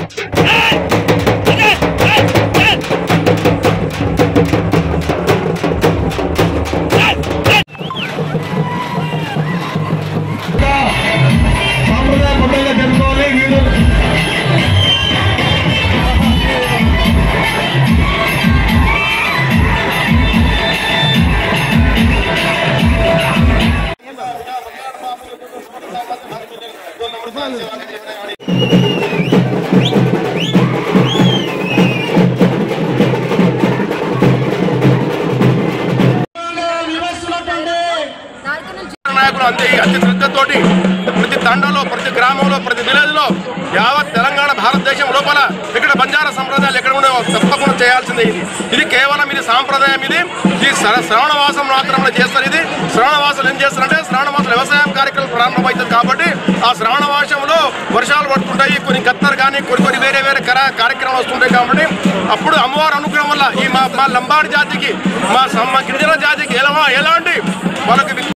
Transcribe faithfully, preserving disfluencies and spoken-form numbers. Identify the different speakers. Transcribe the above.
Speaker 1: అంతే అతి శ్రద్ధతోటి ప్రతి తండలో ప్రతి గ్రామంలో ప్రతి విలేజ్లో యావత్ తెలంగాణ భారతదేశం లోపల ఇక్కడ బంజారా సంప్రదాయాలు ఎక్కడ ఉండేవో తప్పకుండా చేయాల్సిందే. ఇది ఇది కేవలం ఇది సాంప్రదాయం. ఇది ఈ శ్రవణవాసం మాత్రమే చేస్తారు. ఇది శ్రవణవాసాలు ఏం చేస్తారంటే శ్రవణవాసాలు వ్యవసాయం కార్యక్రమం ప్రారంభమవుతుంది కాబట్టి ఆ శ్రవణవాసంలో వర్షాలు పడుతుంటాయి, కొన్ని కత్తర్ కానీ కొన్ని కొన్ని వేరే వేరే కార్యక్రమాలు వస్తుంటాయి కాబట్టి అప్పుడు అమ్మవారు అనుగ్రహం వల్ల ఈ మా మా లంబాడి జాతికి మా గిరిజన జాతికి ఎలా ఎలాంటి వాళ్ళకి